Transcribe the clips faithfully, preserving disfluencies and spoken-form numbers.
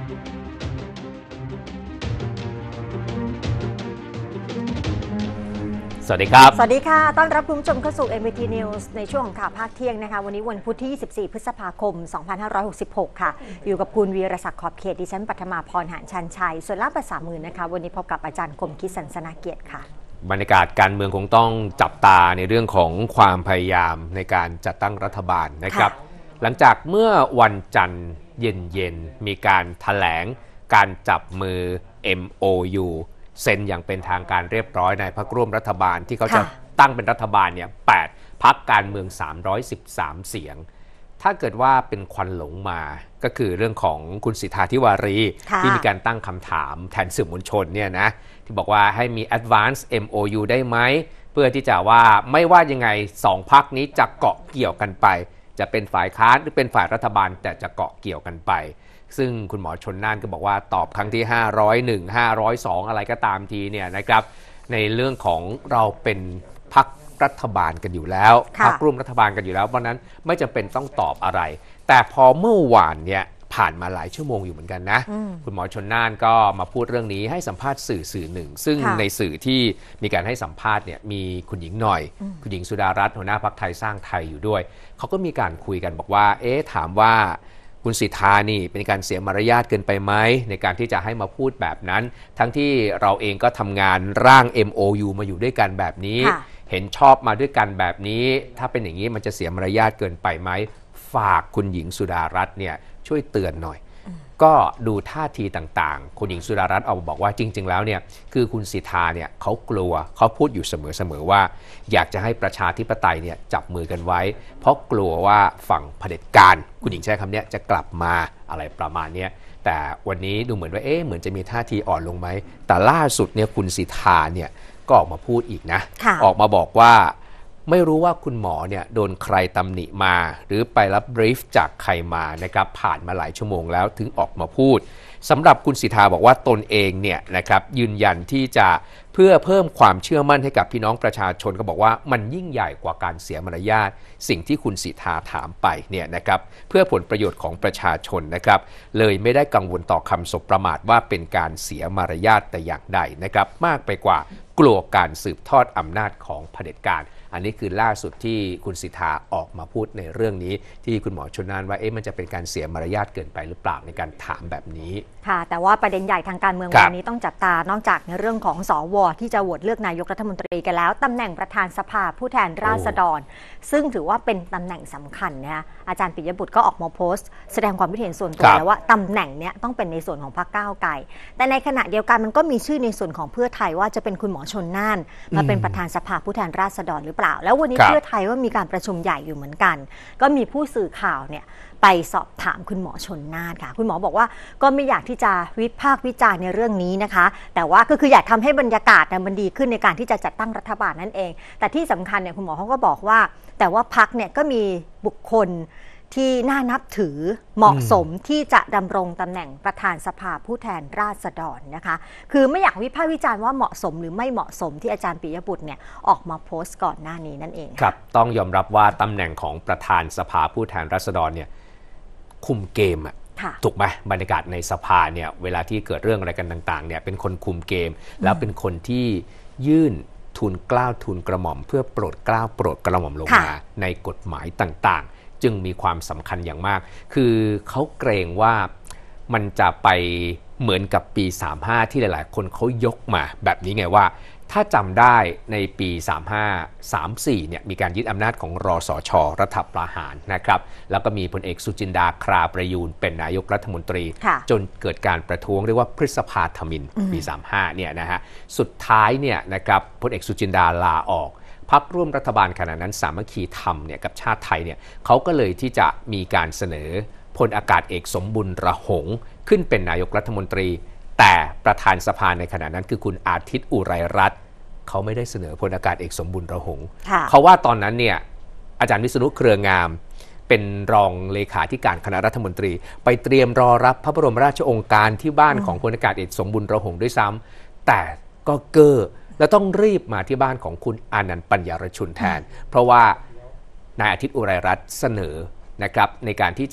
สวัสดีครับสวัสดีค่ะต้อนรับคุณผู้ชมเข้าสู่ เอ็ม วี ที News ในช่วงของข่าวภาคเที่ยงนะคะวันนี้วันพุธที่ ยี่สิบสี่ พฤษภาคม สองพันห้าร้อยหกสิบหก ค่ะอยู่กับคุณวีรศักดิ์ขอบเขตดิฉันปัทมาพรหานชันชัยส่วนล่ามภาษามือนะคะวันนี้พบกับอาจารย์คมคิดสันสนาเกียรติค่ะบรรยากาศการเมืองคงต้องจับตาในเรื่องของความพยายามในการจัดตั้งรัฐบาลนะครับหลังจากเมื่อวันจันทร์เย็นๆมีการแถลงการจับมือ เอ็ม โอ ยู เซ็นอย่างเป็นทางการเรียบร้อยในพรรคร่วมรัฐบาลที่เขาจะตั้งเป็นรัฐบาลเนี่ยแปดพรรคการเมืองสามร้อยสิบสามเสียงถ้าเกิดว่าเป็นควันหลงมาก็คือเรื่องของคุณสิทธาธิวารีที่มีการตั้งคำถามแทนสื่อมวลชนเนี่ยนะที่บอกว่าให้มี Advance เอ็ม โอ ยู ได้ไหมเพื่อที่จะว่าไม่ว่ายังไงสองพรรคนี้จะเกาะเกี่ยวกันไปจะเป็นฝ่ายค้านหรือเป็นฝ่ายรัฐบาลแต่จะเกาะเกี่ยวกันไปซึ่งคุณหมอชลน่านก็บอกว่าตอบครั้งที่ห้าร้อยเอ็ด ห้าร้อยสองอะไรก็ตามทีเนี่ยนะครับในเรื่องของเราเป็นพรรครัฐบาลกันอยู่แล้วพรรคร่วมรัฐบาลกันอยู่แล้วเพราะนั้นไม่จำเป็นต้องตอบอะไรแต่พอเมื่อวานเนี่ยผ่านมาหลายชั่วโมงอยู่เหมือนกันนะคุณหมอชลน่านก็มาพูดเรื่องนี้ให้สัมภาษณ์สื่อสื่อหนึ่งซึ่งในสื่อที่มีการให้สัมภาษณ์เนี่ยมีคุณหญิงหน่อยคุณหญิงสุดารัตน์หัวหน้าพรรคไทยสร้างไทยอยู่ด้วยเขาก็มีการคุยกันบอกว่าเอ๊ะถามว่าคุณสิทธานี่เป็นการเสียมารยาทเกินไปไหมในการที่จะให้มาพูดแบบนั้นทั้งที่เราเองก็ทำงานร่าง เอ็ม โอ ยู มาอยู่ด้วยกันแบบนี้เห็นชอบมาด้วยกันแบบนี้ถ้าเป็นอย่างนี้มันจะเสียมารยาทเกินไปไหมฝากคุณหญิงสุดารัตน์เนี่ยช่วยเตือนหน่อยก็ดูท่าทีต่างๆคุณหญิงสุดารัตน์เอาบอกว่าจริงๆแล้วเนี่ยคือคุณสิทธาเนี่ยเขากลัวเขาพูดอยู่เสมอๆว่าอยากจะให้ประชาธิปไตยเนี่ยจับมือกันไว้เพราะกลัวว่าฝั่งเผด็จการคุณหญิงใช้คำนี้จะกลับมาอะไรประมาณนี้แต่วันนี้ดูเหมือนว่าเอ๊ะเหมือนจะมีท่าทีอ่อนลงไหมแต่ล่าสุดเนี่ยคุณสิทธาเนี่ยก็ออกมาพูดอีกนะออกมาบอกว่าไม่รู้ว่าคุณหมอเนี่ยโดนใครตำหนิมาหรือไปรับบรีฟจากใครมานะครับผ่านมาหลายชั่วโมงแล้วถึงออกมาพูดสำหรับคุณสิทธาบอกว่าตนเองเนี่ยนะครับยืนยันที่จะเพื่อเพิ่มความเชื่อมั่นให้กับพี่น้องประชาชนก็บอกว่ามันยิ่งใหญ่กว่าการเสียมารยาทสิ่งที่คุณสิทธาถามไปเนี่ยนะครับเพื่อผลประโยชน์ของประชาชนนะครับเลยไม่ได้กังวลต่อคำสบประมาทว่าเป็นการเสียมารยาทแต่อย่างใดนะครับมากไปกว่ากลัวการสืบทอดอำนาจของเผด็จการอันนี้คือล่าสุดที่คุณสิทธาออกมาพูดในเรื่องนี้ที่คุณหมอชลน่านว่าเอ๊ะมันจะเป็นการเสียมารยาทเกินไปหรือเปล่าในการถามแบบนี้ค่ะแต่ว่าประเด็นใหญ่ทางการเมืองวันนี้ต้องจับตานอกจากในเรื่องของสวที่จะโหวตเลือกนายกรัฐมนตรีกันแล้วตำแหน่งประธานสภาผู้แทนราษฎรซึ่งถือว่าเป็นตำแหน่งสำคัญนะอาจารย์ปิยบุตรก็ออกมาโพสต์แสดงความคิดเห็นส่วนตัวแล้วว่าตำแหน่งเนี้ยต้องเป็นในส่วนของพรรคก้าวไกลแต่ในขณะเดียวกันมันก็มีชื่อในส่วนของเพื่อไทยว่าจะเป็นคุณหมอชลน่านมาเป็นประธานสภาผู้แทนราษฎรหรือเปล่าแล้ววันนี้เพื่อไทยว่ามีการประชุมใหญ่อยู่เหมือนกันก็มีผู้สื่อข่าวเนี่ยไปสอบถามคุณหมอชลน่านค่ะคุณหมอบอกว่าก็ไม่อยากที่จะวิพากษ์วิจารณ์ในเรื่องนี้นะคะแต่ว่าก็คืออยากทำให้บรรยากาศมันดีขึ้นในการที่จะจัดตั้งรัฐบาลนั่นเองแต่ที่สำคัญเนี่ยคุณหมอเขาก็บอกว่าแต่ว่าพรรคเนี่ยก็มีบุคคลที่น่านับถือเหมาะสมที่จะดำรงตำแหน่งประธานสภาผู้แทนราษฎรนะคะคือไม่อยากวิพากษ์วิจารณ์ว่าเหมาะสมหรือไม่เหมาะสมที่อาจารย์ปิยบุตรเนี่ยออกมาโพสต์ก่อนหน้านี้นั่นเองครับต้องยอมรับว่าตำแหน่งของประธานสภาผู้แทนราษฎรเนี่ยคุมเกมอะถูกไหมบรรยากาศในสภาเนี่ยเวลาที่เกิดเรื่องอะไรกันต่างๆเนี่ยเป็นคนคุมเกมแล้วเป็นคนที่ยื่นทูลเกล้าทูลกระหม่อมเพื่อโปรดเกล้าโปรดกระหม่อมลงมาในกฎหมายต่างๆจึงมีความสำคัญอย่างมากคือเขาเกรงว่ามันจะไปเหมือนกับปีสามสิบห้าที่หลายๆคนเขายกมาแบบนี้ไงว่าถ้าจำได้ในปีสามสิบห้า สามสิบสี่เนี่ยมีการยึดอำนาจของรสช.รัฐประหารนะครับแล้วก็มีพลเอกสุจินดาคราประยูรเป็นนายกรัฐมนตรีจนเกิดการประท้วงเรียกว่าพฤษภาธมิฬปีสามสิบห้าเนี่ยนะฮะสุดท้ายเนี่ยนะครับพลเอกสุจินดาลาออกพรรคร่วมรัฐบาลขณะนั้นสามัคคีธรรมเนี่ยกับชาติไทยเนี่ยเขาก็เลยที่จะมีการเสนอพลอากาศเอกสมบุญระหงขึ้นเป็นนายกรัฐมนตรีแต่ประธานสภาในขณะนั้นคือคุณอาทิตย์อุไรรัตน์เขาไม่ได้เสนอพลอากาศเอกสมบุญระหงเขาว่าตอนนั้นเนี่ยอาจารย์วิษณุเครืองามเป็นรองเลขาธิการคณะรัฐมนตรีไปเตรียมรอรับพระบรมราชโองการที่บ้านของพลอากาศเอกสมบุญระหงด้วยซ้ำแต่ก็เก้อและต้องรีบมาที่บ้านของคุณอานันต์ปัญญารชุนแทนเพราะว่านายอาทิตย์อุไรรัตน์เสนอนะครับในการที่จะ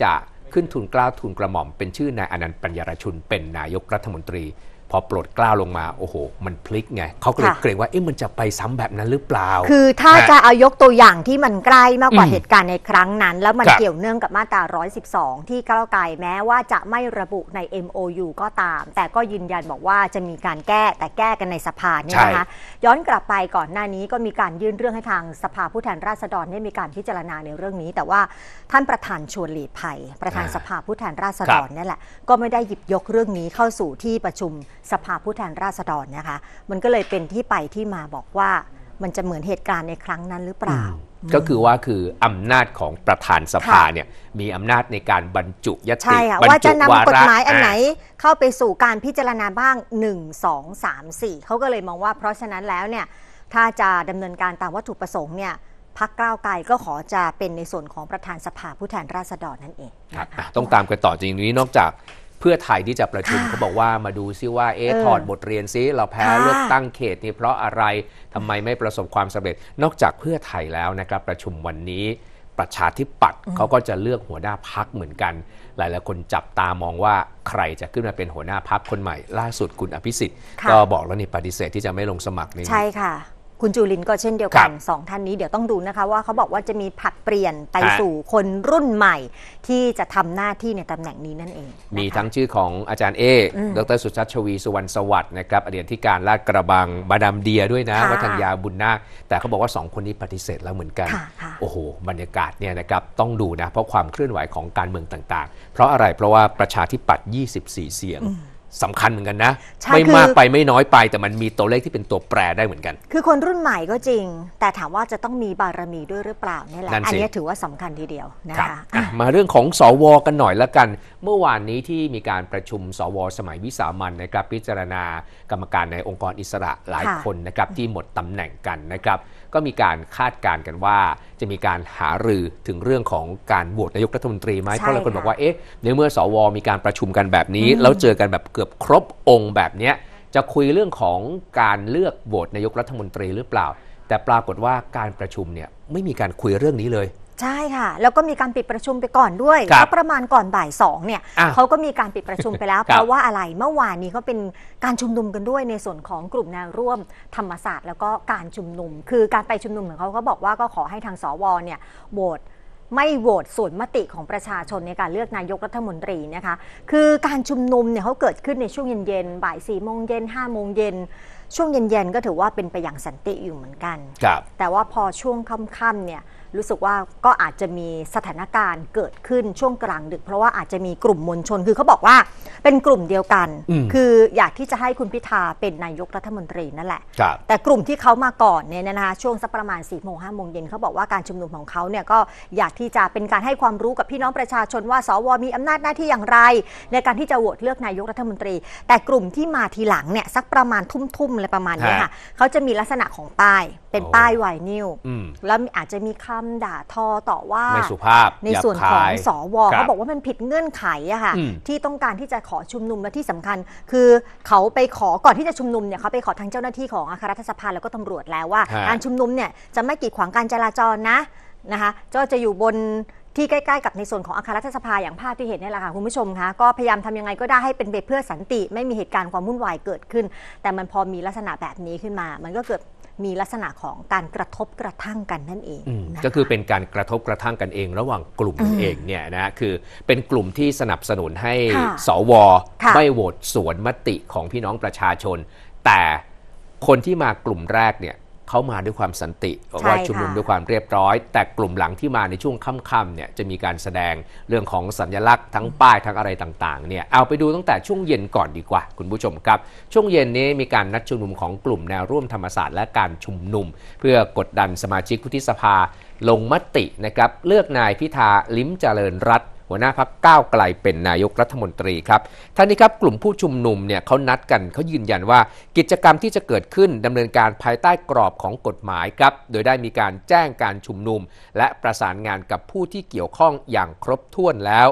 ขึ้นทุนเกล้าทุนกระหม่อมเป็นชื่อนายอนันต์ปัญญารชุนเป็นนายกรัฐมนตรีพอโปรดเกล้าลงมาโอ้โหมันพลิกไงเขาก็เลยเกรงว่าเอ๊ะมันจะไปซ้ำแบบนั้นหรือเปล่าคือถ้าจะเอายกตัวอย่างที่มันใกล้มากกว่าเหตุการณ์ในครั้งนั้นแล้วมันเกี่ยวเนื่องกับมาตราหนึ่งร้อยสิบสองที่ก้าวไกลแม้ว่าจะไม่ระบุใน เอ็ม โอ ยู ก็ตามแต่ก็ยืนยันบอกว่าจะมีการแก้แต่แก้กันในสภาเนี่ยนะคะย้อนกลับไปก่อนหน้านี้ก็มีการยื่นเรื่องให้ทางสภาผู้แทนราษฎรได้มีการพิจารณาในเรื่องนี้แต่ว่าท่านประธานชวนหลีกภัยประธานสภาผู้แทนราษฎรนี่แหละก็ไม่ได้หยิบยกเรื่องนี้เข้าสู่ที่ประชุมสภาผู้แทนราษฎรนะคะมันก็เลยเป็นที่ไปที่มาบอกว่ามันจะเหมือนเหตุการณ์ในครั้งนั้นหรือเปล่าก็คือว่าคืออำนาจของประธานสภาเนี่ยมีอำนาจในการบรรจุยติว่าจะนำกฎหมายอันไหนเข้าไปสู่การพิจารณาบ้างหนึ่ง สอง สาม สี่เขาก็เลยมองว่าเพราะฉะนั้นแล้วเนี่ยถ้าจะดำเนินการตามวัตถุประสงค์เนี่ยพรรคก้าวไกลก็ขอจะเป็นในส่วนของประธานสภาผู้แทนราษฎรนั่นเองต้องตามกันต่อจริงนี้นอกจากเพื่อไทยที่จะประชุมเขาบอกว่ามาดูซิว่าเอ๊ะถอดบทเรียนซิเราแพ้เลือกตั้งเขตนี่เพราะอะไรทำไมไม่ประสบความสำเร็จนอกจากเพื่อไทยแล้วนะครับประชุมวันนี้ประชาธิปัตย์เขาก็จะเลือกหัวหน้าพรรคเหมือนกันหลายๆคนจับตามองว่าใครจะขึ้นมาเป็นหัวหน้าพรรคคนใหม่ล่าสุดคุณอภิสิทธิ์ก็บอกแล้วนี่ปฏิเสธที่จะไม่ลงสมัครนี่ใช่ค่ะคุณจุลินก็เช่นเดียวกันสองท่านนี้เดี๋ยวต้องดูนะคะว่าเขาบอกว่าจะมีผลัดเปลี่ยนไปสู่คนรุ่นใหม่ที่จะทำหน้าที่ในตำแหน่งนี้นั่นเองมีทั้งชื่อของอาจารย์เอดรสุชาติชวีสุวรรณสวัสดิ์นะครับอดีตที่การลาดกระบังมาดามเดียด้วยนะวัฒนยาบุญนาคแต่เขาบอกว่าสองคนนี้ปฏิเสธแล้วเหมือนกันโอ้โหบรรยากาศเนี่ยนะครับต้องดูนะเพราะความเคลื่อนไหวของการเมืองต่างๆเพราะอะไรเพราะว่าประชาธิปัตย์ยี่สิบสี่เสียงสำคัญเหมือนกันนะไม่มากไปไม่น้อยไปแต่มันมีตัวเลขที่เป็นตัวแปรได้เหมือนกันคือคนรุ่นใหม่ก็จริงแต่ถามว่าจะต้องมีบารมีด้วยหรือเปล่านี่แหละอันนี้ถือว่าสำคัญทีเดียวนะคะมาเรื่องของสวกันหน่อยละกันเมื่อวานนี้ที่มีการประชุมสวสมัยวิสามัญนะครับพิจารณากรรมการในองค์กรอิสระหลายคนนะครับที่หมดตำแหน่งกันนะครับก็มีการคาดการณ์กันว่าจะมีการหารือถึงเรื่องของการโหวตนายกรัฐมนตรีไหมเพราะหลายคนบอกว่าเอ๊ะในเมื่อสวมีการประชุมกันแบบนี้แล้วเจอกันแบบเกือบครบองค์แบบนี้จะคุยเรื่องของการเลือกโหวตนายกรัฐมนตรีหรือเปล่าแต่ปรากฏว่าการประชุมเนี่ยไม่มีการคุยเรื่องนี้เลยใช่ค่ะแล้วก็มีการปิดประชุมไปก่อนด้วยก็ประมาณก่อนบ่ายสองเนี่ยเขาก็มีการปิดประชุมไปแล้วเพราะว่าอะไรเมื่อวานนี้เขาเป็นการชุมนุมกันด้วยในส่วนของกลุ่มแนวร่วมธรรมศาสตร์แล้วก็การชุมนุมคือการไปชุมนุมของเขาเขาบอกว่าก็ขอให้ทางสวเนี่ยโหวตไม่โหวตส่วนมติของประชาชนในการเลือกนายกรัฐมนตรีนะคะคือการชุมนุมเนี่ยเขาเกิดขึ้นในช่วงเย็นๆบ่ายสี่โมงเย็นห้าโมงเย็นช่วงเย็นๆก็ถือว่าเป็นไปอย่างสันติอยู่เหมือนกันแต่ว่าพอช่วงค่ำๆเนี่ยรู้สึกว่าก็อาจจะมีสถานการณ์เกิดขึ้นช่วงกลางดึกเพราะว่าอาจจะมีกลุ่มมวลชนคือเขาบอกว่าเป็นกลุ่มเดียวกันคืออยากที่จะให้คุณพิธาเป็นนายกรัฐมนตรีนั่นแหละแต่กลุ่มที่เขามาก่อนเนี่ยนะคะช่วงสักประมาณสี่โมงห้าโมงเย็นเขาบอกว่าการชุมนุมของเขาเนี่ยก็อยากที่จะเป็นการให้ความรู้กับพี่น้องประชาชนว่าสวมีอำนาจหน้าที่อย่างไรในการที่จะโหวตเลือกนายกรัฐมนตรีแต่กลุ่มที่มาทีหลังเนี่ยสักประมาณทุ่มๆอะไรประมาณนี้ค่ะเขาจะมีลักษณะของป้ายเป็นป้ายไวนิลแล้วอาจจะมีคำด่าทอต่อว่าไม่สุภาพในส่วนของสวเขาบอกว่ามันผิดเงื่อนไขอะค่ะที่ต้องการที่จะขอชุมนุมและที่สำคัญคือเขาไปขอก่อนที่จะชุมนุมเนี่ยเขาไปขอทางเจ้าหน้าที่ของอาคารรัฐสภาแล้วก็ตำรวจแล้วว่าการชุมนุมเนี่ยจะไม่กีดขวางการจราจรนะนะคะก็จะอยู่บนที่ใกล้ๆกับในส่วนของอาคารรัฐสภาอย่างภาพที่เห็นนี่แหละค่ะคุณผู้ชมคะก็พยายามทำยังไงก็ได้ให้เป็นไปเพื่อสันติไม่มีเหตุการณ์ความวุ่นวายเกิดขึ้นแต่มันพอมีลักษณะแบบนี้ขึ้นมามันก็เกิดมีลักษณะของการกระทบกระทั่งกันนั่นเองก็คือเป็นการกระทบกระทั่งกันเองระหว่างกลุ่มเองเนี่ยนะคือเป็นกลุ่มที่สนับสนุนให้สวไม่โหวตสวนมติของพี่น้องประชาชนแต่คนที่มากลุ่มแรกเนี่ยเขามาด้วยความสันติว่าชุมนุมด้วยความเรียบร้อยแต่กลุ่มหลังที่มาในช่วงค่ำๆเนี่ยจะมีการแสดงเรื่องของสัญลักษณ์ทั้งป้ายทั้งอะไรต่างๆเนี่ยเอาไปดูตั้งแต่ช่วงเย็นก่อนดีกว่าคุณผู้ชมครับช่วงเย็นนี้มีการนัดชุมนุมของกลุ่มแนวร่วมธรรมศาสตร์และการชุมนุมเพื่อกดดันสมาชิกวุฒิสภาลงมตินะครับเลือกนายพิธาลิ้มเจริญรัตน์หัวหน้าพรรคก้าวไกลเป็นนายกรัฐมนตรีครับท่านนี้ครับกลุ่มผู้ชุมนุมเนี่ยเขานัดกันเขายืนยันว่ากิจกรรมที่จะเกิดขึ้นดำเนินการภายใต้กรอบของกฎหมายครับโดยได้มีการแจ้งการชุมนุมและประสานงานกับผู้ที่เกี่ยวข้องอย่างครบถ้วนแล้ว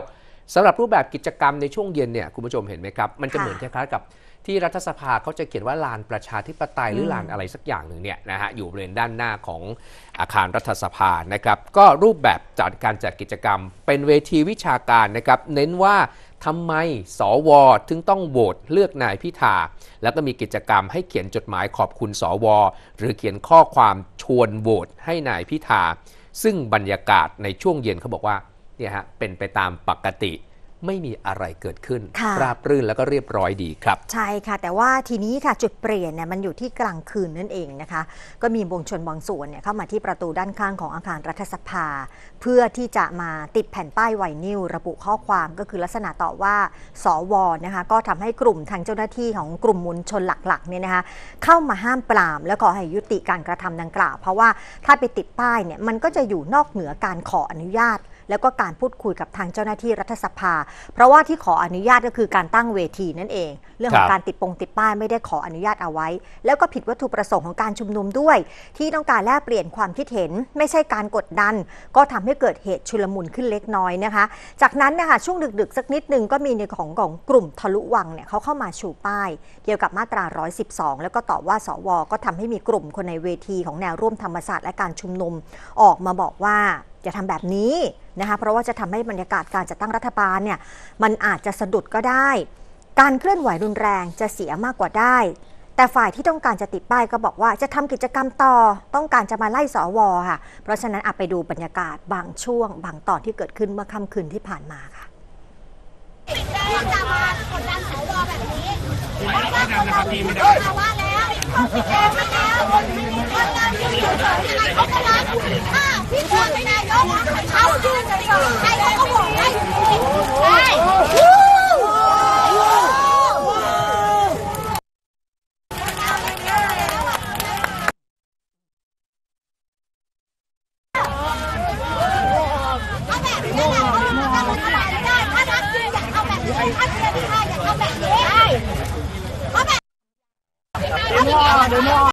สำหรับรูปแบบกิจกรรมในช่วงเย็นเนี่ยคุณผู้ชมเห็นไหมครับมันจะเหมือนคล้ายๆกับที่รัฐสภาเขาจะเขียนว่าลานประชาธิปไตยหรือลานอะไรสักอย่างหนึ่งเนี่ยนะฮะอยู่บริเวณด้านหน้าของอาคารรัฐสภานะครับก็รูปแบบจัดการจัดกิจกรรมเป็นเวทีวิชาการนะครับเน้นว่าทำไมสวถึงต้องโหวตเลือกนายพิธาแล้วก็มีกิจกรรมให้เขียนจดหมายขอบคุณสวหรือเขียนข้อความชวนโหวตให้นายพิธาซึ่งบรรยากาศในช่วงเย็นเขาบอกว่าเนี่ยฮะเป็นไปตามปกติไม่มีอะไรเกิดขึ้นราบรื่นแล้วก็เรียบร้อยดีครับใช่ค่ะแต่ว่าทีนี้ค่ะจุดเปลี่ยนเนี่ยมันอยู่ที่กลางคืนนั่นเองนะคะก็มีมวลชนบางส่วนเนี่ยเข้ามาที่ประตูด้านข้างของอาคารรัฐสภาเพื่อที่จะมาติดแผ่นป้ายไวนิลระบุข้อความก็คือลักษณะต่อว่าสวนะคะก็ทำให้กลุ่มทางเจ้าหน้าที่ของกลุ่มมวลชนหลักๆเนี่ยนะคะเข้ามาห้ามปรามและขอให้ยุติการกระทำดังกล่าวเพราะว่าถ้าไปติดป้ายเนี่ยมันก็จะอยู่นอกเหนือการขออนุญาตแล้วก็การพูดคุยกับทางเจ้าหน้าที่รัฐสภาเพราะว่าที่ขออนุญาตก็คือการตั้งเวทีนั่นเองเรื่องของการติดปงติดป้ายไม่ได้ขออนุญาตเอาไว้แล้วก็ผิดวัตถุประสงค์ของการชุมนุมด้วยที่ต้องการแลกเปลี่ยนความคิดเห็นไม่ใช่การกดดันก็ทำให้เกิดเหตุชุลมุนขึ้นเล็กน้อยนะคะจากนั้นนะคะช่วงดึกๆสักนิดนึงก็มีในของของกลุ่มทะลุวังเนี่ยเขาเข้ามาชูป้ายเกี่ยวกับมาตราหนึ่งร้อยสิบสองแล้วก็ต่อว่าสวก็ทำให้มีกลุ่มคนในเวทีของแนวร่วมธรรมศาสตร์และการชุมนุมออกมาบอกว่าอย่าทำแบบนี้นะคะเพราะว่าจะทำให้บรรยากาศการจัดตั้งรัฐบาลเนี่ยมันอาจจะสะดุดก็ได้การเคลื่อนไหวรุนแรงจะเสียมากกว่าได้แต่ฝ่ายที่ต้องการจะติดป้ายก็บอกว่าจะทำกิจกรรมต่อต้องการจะมาไล่สวค่ะเพราะฉะนั้นไปดูบรรยากาศบางช่วงบางตอนที่เกิดขึ้นเมื่อค่ำคืนที่ผ่านมาค่ะที่จะมากดดันสวแบบนี้ไม่ได้นะครับพี่ไม่ได้ภาวะแล้วแจ้งมาแล้วคนเรายืนอยู่เฉยๆอะไรเขาก็รักถ้าพี่เธอเป็นนายกเขายืนเฉยๆใครเขาก็บอกได้ใช่เอาแบบนี้แหละเขาทำรัฐบาลได้ถ้ารัฐจริงอยากเอาแบบนี้ถ้าเชื่อพี่ชายอยากเอาแบบนี้เอาแบบเดี๋ยวมอเดี๋ยวมอ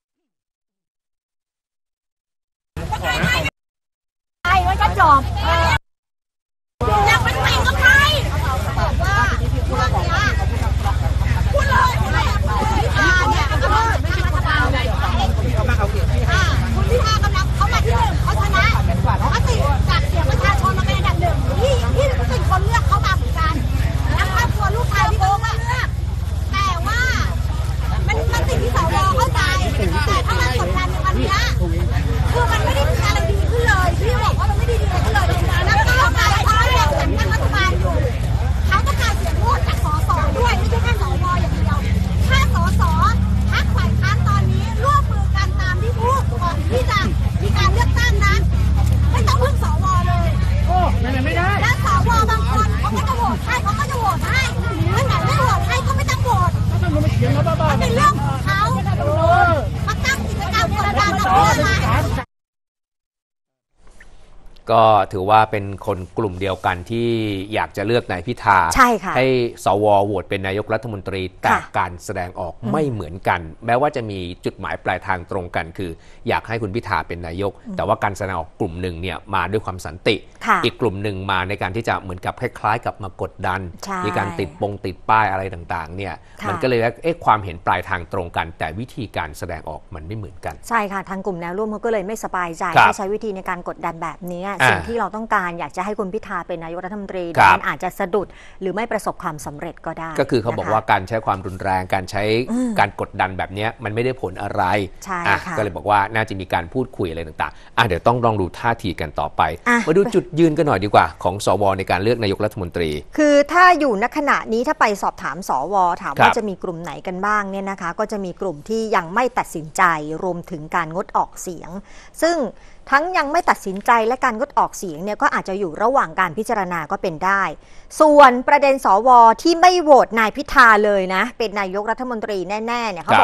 ใครว่าจะจบอยากเป็นใครก็ใครบอกว่าพวกเนี้ยพูดเลยพูดเลยพิธาเนี่ยก็คือไม่ใช่รัฐบาลเลยอ่าคุณพิธากำลังเขามาที่หนึ่งเขาชนะเขาติดจากเสียงประชาชนมาเป็นอันดับหนึ่งที่ที่สิ่งคนเลือกเขามาเหมือนกันแล้วครอบครัวลูกชายที่เขาเลือกแต่ว่ามันมันติดที่สวเข้าใจแต่ถ้ามันกดดันในวันนี้คือมันไม่ได้มีอะไรดีขึ้นเลยพี่บอกว่ามันไม่ได้ดีขึ้นเลยแล้วก็ต้องการเขาเรียกจัดตั้งรัฐบาลอยู่เขาต้องการเสียงโหวตจากสสด้วยไม่ใช่แค่สวอย่างเดียวถ้าสสพรรคฝ่ายค้านตอนนี้ร่วมมือกันตามที่พูดก่อนที่จะมีการเลือกตั้งนั้นไม่ต้องพึ่งสวเลยโอ้ไม่ได้ไม่ได้และสวบางคนเขาก็จะโหวตให้เขาก็จะโหวตให้ถ้าไหนไม่โหวตให้ก็ไม่ต้องโหวตมันเป็นเรื่องของเขามาตั้งกิจกรรมกดดันเราเพื่ออะไรก็ถือว่าเป็นคนกลุ่มเดียวกันที่อยากจะเลือกนายพิธาใช่ค่ะให้สวโหวตเป็นนายกรัฐมนตรีแต่การแสดงออกไม่เหมือนกันแม้ว่าจะมีจุดหมายปลายทางตรงกันคืออยากให้คุณพิธาเป็นนายกแต่ว่าการแสดงออกกลุ่มหนึ่งเนี่ยมาด้วยความสันติอีกกลุ่มหนึ่งมาในการที่จะเหมือนกับคล้ายๆกับมากดดันมีการติดปงติดป้ายอะไรต่างๆเนี่ยมันก็เลยเอ๊ะความเห็นปลายทางตรงกันแต่วิธีการแสดงออกมันไม่เหมือนกันใช่ค่ะทางกลุ่มแนวร่วมเขาก็เลยไม่สบายใจที่ใช้วิธีในการกดดันแบบนี้สิ่งที่เราต้องการอยากจะให้คุณพิธาเป็นนายกรัฐมนตรีแต่มันอาจจะสะดุดหรือไม่ประสบความสำเร็จก็ได้ก็คือเขาบอกว่าการใช้ความรุนแรงการใช้การกดดันแบบนี้มันไม่ได้ผลอะไรใช่ค่ะก็เลยบอกว่าน่าจะมีการพูดคุยอะไรต่างๆอ่ะเดี๋ยวต้องลองดูท่าทีกันต่อไปมาดูจุดยืนกันหน่อยดีกว่าของสวในการเลือกนายกรัฐมนตรีคือถ้าอยู่ณขณะนี้ถ้าไปสอบถามสวถามว่าจะมีกลุ่มไหนกันบ้างเนี่ยนะคะก็จะมีกลุ่มที่ยังไม่ตัดสินใจรวมถึงการงดออกเสียงซึ่งทั้งยังไม่ตัดสินใจและการงดออกเสียงเนี่ยก็อาจจะอยู่ระหว่างการพิจารณาก็เป็นได้ส่วนประเด็นสวที่ไม่โหวตนายพิธาเลยนะเป็นนายกรัฐมนตรีแน่ๆเนี่ยเขาบอกว่า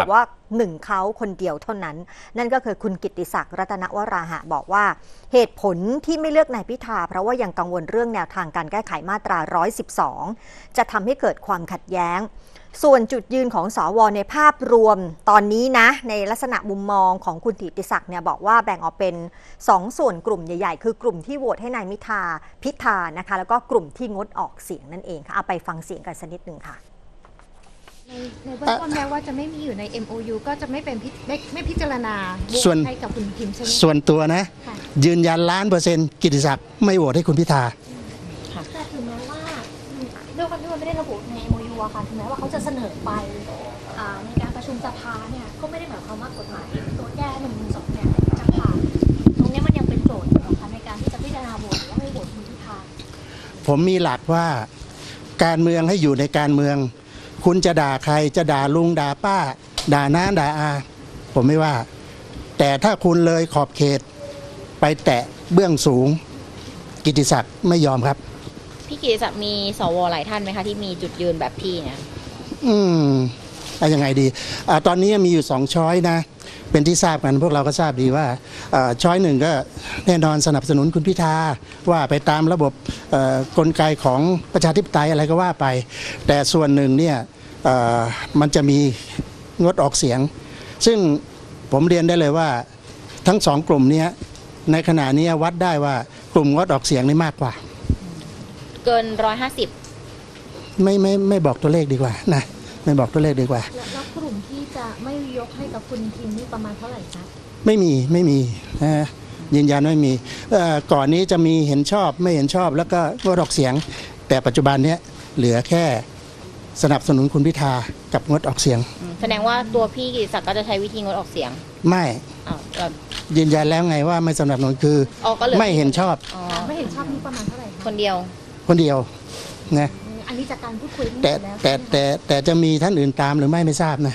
หนึ่งเขาคนเดียวเท่านั้นนั่นก็คือคุณกิตติศักดิ์รัตนวราหะบอกว่าเหตุผลที่ไม่เลือกนายพิธาเพราะว่ายังกังวลเรื่องแนวทางการแก้ไขมาตราหนึ่งร้อยสิบสองจะทำให้เกิดความขัดแย้งส่วนจุดยืนของสวในภาพรวมตอนนี้นะในลักษณะมุมมองของคุณกิตติศักดิ์เนี่ยบอกว่าแบ่งออกเป็นสองส่วนกลุ่มใหญ่ๆคือกลุ่มที่โหวตให้นายมิธาพิธานะคะแล้วก็กลุ่มที่งดออกเสียงนั่นเองค่ะเอาไปฟังเสียงกันสักนิดหนึ่งค่ะในในเบื้องต้นแม้ว่าจะไม่มีอยู่ใน เอ็ม โอ ยู ก็จะไม่เป็นไม่ไม่พิจารณาโหวตให้กับคุณพิมพ์ใช่ไหมส่วนตัวนะยืนยันล้านเปอร์เซ็นต์กิตติศักดิ์ไม่โหวตให้คุณพิธาแต่ถึงแม้ว่าด้วยความที่มันไม่ได้ระบุใน เอ็ม โอ ยู อะค่ะถึงแม้ว่าเขาจะเสนอไปในการประชุมสภาเนี่ยก็ไม่ได้หมายความว่ากฎหมายตัวแก้หนึ่งหนึ่งสองเนี่ยจะผ่านตรงนี้มันยังเป็นโจทย์อยู่นะคะในการที่จะพิจารณาโหวตหรือว่าไม่โหวตคุณพิธาผมมีหลักว่าการเมืองให้อยู่ในการเมืองคุณจะด่าใครจะด่าลุงด่าป้าด่าน้าด่าอาผมไม่ว่าแต่ถ้าคุณเลยขอบเขตไปแตะเบื้องสูงกิตติศักดิ์ไม่ยอมครับพี่กิตติศักดิ์มีสวหลายท่านไหมคะที่มีจุดยืนแบบพี่เนี่ยอืมอะยังไงดีอ่าตอนนี้มีอยู่สองช้อยนะเป็นที่ทราบกันพวกเราก็ทราบดีว่าช้อยหนึ่งก็แน่นอนสนับสนุนคุณพิธาว่าไปตามระบบกลไกของประชาธิปไตยอะไรก็ว่าไปแต่ส่วนหนึ่งเนี่ยมันจะมีงดออกเสียงซึ่งผมเรียนได้เลยว่าทั้งสองกลุ่มนี้ในขณะนี้วัดได้ว่ากลุ่มงดออกเสียงนี่มากกว่าเกินร้อยห้าสิบไม่ไม่ไม่บอกตัวเลขดีกว่านะไม่บอกตัวเลขดีกว่าแล้วกลุ่มที่จะไม่ยกให้กับคุณทิมนี่ประมาณเท่าไหร่คะไม่มีไม่มีนะยืนยันไม่มีก่อนนี้จะมีเห็นชอบไม่เห็นชอบแล้วก็งดออกเสียงแต่ปัจจุบันนี้เหลือแค่สนับสนุนคุณพิธากับงดออกเสียงแสดงว่าตัวพี่กิตติศักดิ์ก็จะใช้วิธีงดออกเสียงไม่ยืนยันแล้วไงว่าไม่สนับสนุนคือไม่เห็นชอบไม่เห็นชอบนี่ประมาณเท่าไหร่คนเดียวคนเดียวนะอันนี้จากการพูดคุยแต่แต่แต่แต่จะมีท่านอื่นตามหรือไม่ไม่ทราบนะ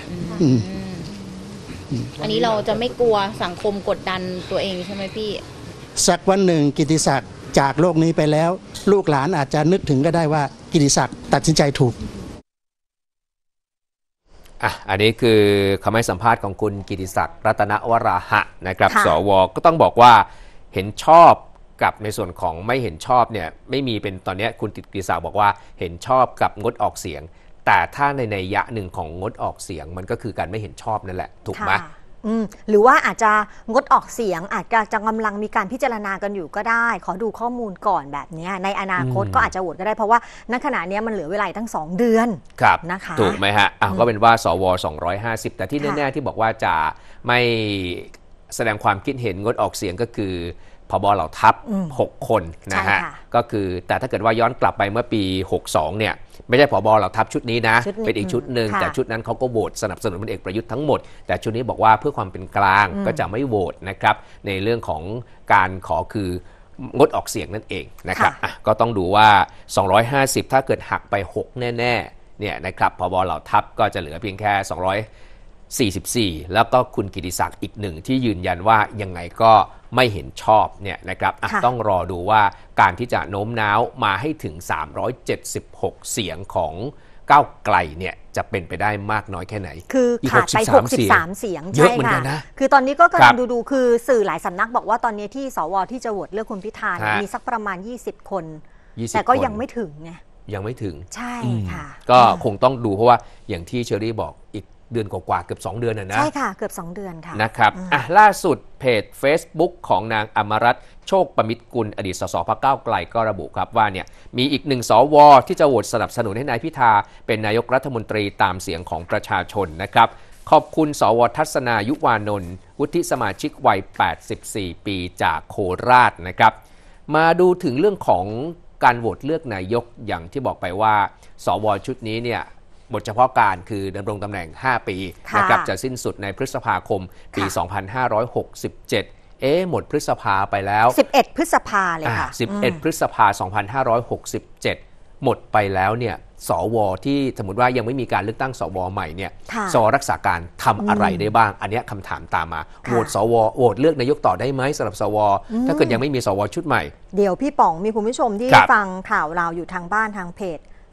อันนี้เราจะไม่กลัวสังคมกดดันตัวเองใช่ไหมพี่สักวันหนึ่งกิตติศักดิ์จากโลกนี้ไปแล้วลูกหลานอาจจะนึกถึงก็ได้ว่ากิตติศักดิ์ตัดสินใจถูกอ่ะอันนี้คือคำให้สัมภาษณ์ของคุณกิตติศักดิ์รัตนวราหะนะครับสวก็ต้องบอกว่าเห็นชอบกับในส่วนของไม่เห็นชอบเนี่ยไม่มีเป็นตอนนี้คุณกิตติศักดิ์บอกว่าเห็นชอบกับงดออกเสียงแต่ถ้าในนัยยะหนึ่งของงดออกเสียงมันก็คือการไม่เห็นชอบนั่นแหละถูกไหมหรือว่าอาจจะงดออกเสียงอาจจะกำลังมีการพิจารณากันอยู่ก็ได้ขอดูข้อมูลก่อนแบบนี้ในอนาคตก็อาจจะโหวตก็ได้เพราะว่าณขณะนี้มันเหลือเวลาตั้งสองเดือนครับนะคะถูกไหมฮะอ่ะก็เป็นว่าสวสองร้อยห้าสิบแต่ที่แน่ๆที่บอกว่าจะไม่แสดงความคิดเห็นงดออกเสียงก็คือผบ.เหล่าทัพหกคนนะฮะก็คือแต่ถ้าเกิดว่าย้อนกลับไปเมื่อปีหกสองเนี่ยไม่ใช่ผบ.เหล่าทัพชุดนี้นะเป็นอีกชุดหนึ่งแต่ชุดนั้นเขาก็โหวตสนับสนุนพลเอกประยุทธ์ทั้งหมดแต่ชุดนี้บอกว่าเพื่อความเป็นกลางก็จะไม่โหวตนะครับในเรื่องของการขอคืองดออกเสียงนั่นเองนะครับก็ต้องดูว่าสองร้อยห้าสิบถ้าเกิดหักไปหกแน่ๆเนี่ยนะครับผบ.เหล่าทัพก็จะเหลือเพียงแค่สองร้อยสี่สิบสี่แล้วก็คุณกิตติศักดิ์อีกหนึ่งที่ยืนยันว่ายังไงก็ไม่เห็นชอบเนี่ยนะครับต้องรอดูว่าการที่จะโน้มน้าวมาให้ถึงสามร้อยเจ็ดสิบหกเสียงของก้าวไกลเนี่ยจะเป็นไปได้มากน้อยแค่ไหนคือขาดไปหกสิบสามเสียงเยอะเหมือนกันนะคือตอนนี้ก็กำลังดูๆคือสื่อหลายสำนักบอกว่าตอนนี้ที่สวที่จะโหวตเลือกคุณพิธามีสักประมาณยี่สิบคนแต่ก็ยังไม่ถึงไงยังไม่ถึงใช่ค่ะก็คงต้องดูเพราะว่าอย่างที่เชอรี่บอกอีกเดือนกว่าๆเกือบสองเดือนนะนะใช่ค่ะเกือบสองเดือนค่ะนะครับอ่ะล่าสุดเพจ Facebook ของนางอมรัตน์โชคประมิตรกุลอดีตสสพรรคก้าวไกลก็ระบุครับว่าเนี่ยมีอีกหนึ่งสวที่จะโหวตสนับสนุนให้นายพิธาเป็นนายกรัฐมนตรีตามเสียงของประชาชนนะครับขอบคุณสวทัศนายุวานนท์วุฒิสมาชิกวัยแปดสิบสี่ปีจากโคราชนะครับมาดูถึงเรื่องของการโหวตเลือกนายกอย่างที่บอกไปว่าสวชุดนี้เนี่ยบทเฉพาะการคือดำรงตำแหน่งห้าปีนะครับจะสิ้นสุดในพฤษภาคมปีสองพันห้าร้อยหกสิบเจ็ดเอ๊ะหมดพฤษภาไปแล้วสิบเอ็ดพฤษภาเลยค่ะสิบเอ็ดพฤษภาสองพันห้าร้อยหกสิบเจ็ดหมดไปแล้วเนี่ยสวที่สมมติว่ายังไม่มีการเลือกตั้งสวใหม่เนี่ยสวรักษาการทำอะไรได้บ้างอันนี้คำถามตามมาโหวตสวโหวตเลือกนายกต่อได้ไหมสำหรับสวถ้าเกิดยังไม่มีสวชุดใหม่เดี๋ยวพี่ป๋องมีคุณผู้ชมที่ฟังข่าวเราอยู่ทางบ้านทางเพจ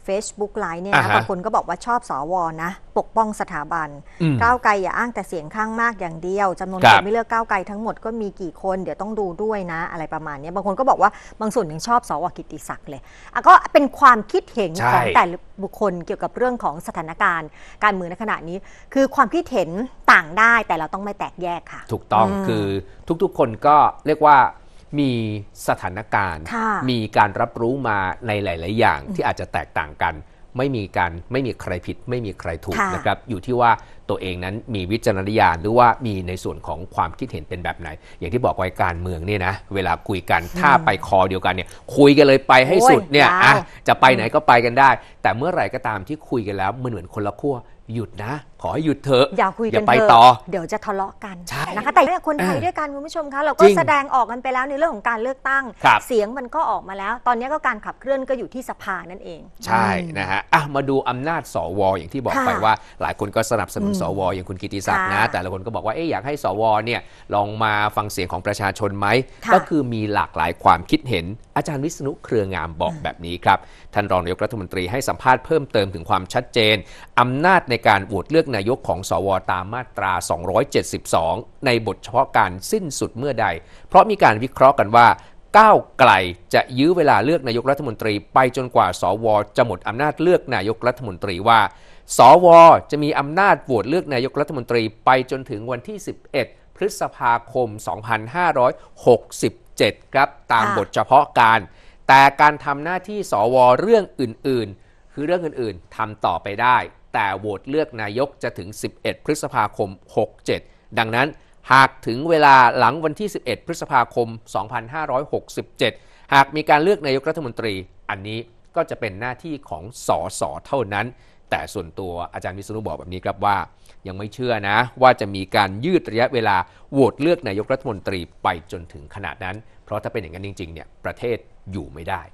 Facebook ไลน์เนี่ยอ่านะฮะบางคนก็บอกว่าชอบสวนะปกป้องสถาบันอืมก้าวไกลอย่าอ้างแต่เสียงข้างมากอย่างเดียวจำนวนครัคบนไม่เลือกก้าวไกลทั้งหมดก็มีกี่คนเดี๋ยวต้องดูด้วยนะ อะไรประมาณนี้บางคนก็บอกว่าบางส่วนยังชอบสวกิตติศักดิ์เลยอ่ะก็เป็นความคิดเห็นใช่ของแต่ละบุคคลเกี่ยวกับเรื่องของสถานการณ์การเมืองในขณะนี้ คือความคิดเห็นต่างได้แต่เราต้องไม่แตกแยกค่ะถูกต้องอืมคือทุกๆคนก็เรียกว่ามีสถานการณ์ค่ะมีการรับรู้มาในหลาย ๆ อย่างที่อาจจะแตกต่างกัน ไม่มีการไม่มีใครผิด ไม่มีใครถูกค่ะนะครับอยู่ที่ว่าตัวเองนั้นมีวิจารณญาณหรือว่ามีในส่วนของความคิดเห็นเป็นแบบไหน อย่างที่บอกไว้การเมืองเนี่ยนะเวลาคุยกันถ้าไปคอเดียวกันเนี่ยคุยกันเลยไปให้สุดเนี่ยโอ้ยอ่ะยาวจะไปไหนก็ไปกันได้ แต่เมื่อไหร่ก็ตามที่คุยกันแล้วมันเหมือนคนละขั้วหยุดนะ ขอให้หยุดเถอะอย่าคุยอกัย่านเถไปอะต่อเดี๋ยวจะทะเลาะกันใช่นะคะแต่เนี่ยคนไทยเออด้วยกันคุณผู้ชมคะเราจก็ริงแสดงออกกันไปแล้วในเรื่องของการเลือกตั้งครับเสียงมันก็ออกมาแล้ว ตอนนี้ก็การขับเคลื่อนก็อยู่ที่สภานั่นเองใช่นะฮะอ่ะมาดูอำนาจสวอย่างที่บอกค่ะไปว่าหลายคนก็สนับสนุนอืมสวอย่างคุณกิติศักดิ์นะค่ะแต่ละคนก็บอกว่าเอ๊ะอยากให้สวเนี่ยลองมาฟังเสียงของประชาชนไหมค่ะก็คือมีหลากหลายความคิดเห็นอาจารย์วิษณุเครืองามบอกแบบนี้ครับท่านรองนายกรัฐมนตรีให้สัมภาษณ์เพิ่มเติมถึงความชัดเจนอำนาจในการโหวตเลือกนายกของสวตามมาตราสองร้อยเจ็ดสิบสองในบทเฉพาะการสิ้นสุดเมื่อใด เพราะมีการวิเคราะห์กันว่าก้าวไกลจะยื้อเวลาเลือกนายกรัฐมนตรีไปจนกว่าสวจะหมดอำนาจเลือกนายกรัฐมนตรีว่าสวจะมีอำนาจโหวตเลือกนายกรัฐมนตรีไปจนถึงวันที่สิบเอ็ดพฤษภาคมสองพันห้าร้อยหกสิบเจ็ดครับตามค่ะบทเฉพาะการแต่การทำหน้าที่สวเรื่องอื่นๆ คือเรื่องอื่นๆทำต่อไปได้แต่โหวตเลือกนายกจะถึงสิบเอ็ดพฤษภาคมหกสิบเจ็ดดังนั้นหากถึงเวลาหลังวันที่สิบเอ็ดพฤษภาคมสองพันห้าร้อยหกสิบเจ็ดหากมีการเลือกนายกรัฐมนตรีอันนี้ก็จะเป็นหน้าที่ของสสเท่านั้นแต่ส่วนตัวอาจารย์วิษณุบอกแบบนี้ครับว่ายังไม่เชื่อนะว่าจะมีการยืดระยะเวลาโหวตเลือกนายกรัฐมนตรีไปจนถึงขนาดนั้นเพราะถ้าเป็นอย่างนั้นจริงๆเนี่ยประเทศอยู่ไม่ได้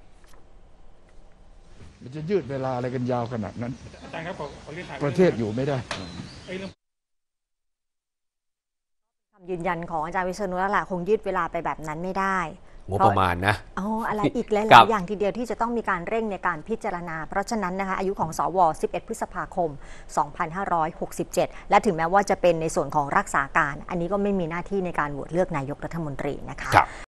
มันจะยืดเวลาอะไรกันยาวขนาดนั้นอาจารย์ครับขอขอเรียนถามประเทศอยู่ไม่ได้ไอ้เรื่องคำยืนยันของอาจารย์วิษณุแล้วล่ะคงยืดเวลาไปแบบนั้นไม่ได้งบประมาณนะอ๋ออะไรอีกหลาครัยบๆอย่างทีเดียวที่จะต้องมีการเร่งในการพิจารณา เพราะฉะนั้นนะคะอายุของสวสิบเอ็ดพฤษภาคมสองพันห้าร้อยหกสิบเจ็ดและถึงแม้ว่าจะเป็นในส่วนของรักษาการ อันนี้ก็ไม่มีหน้าที่ในการโหวตเลือกนายกรัฐมนตรีนะคะ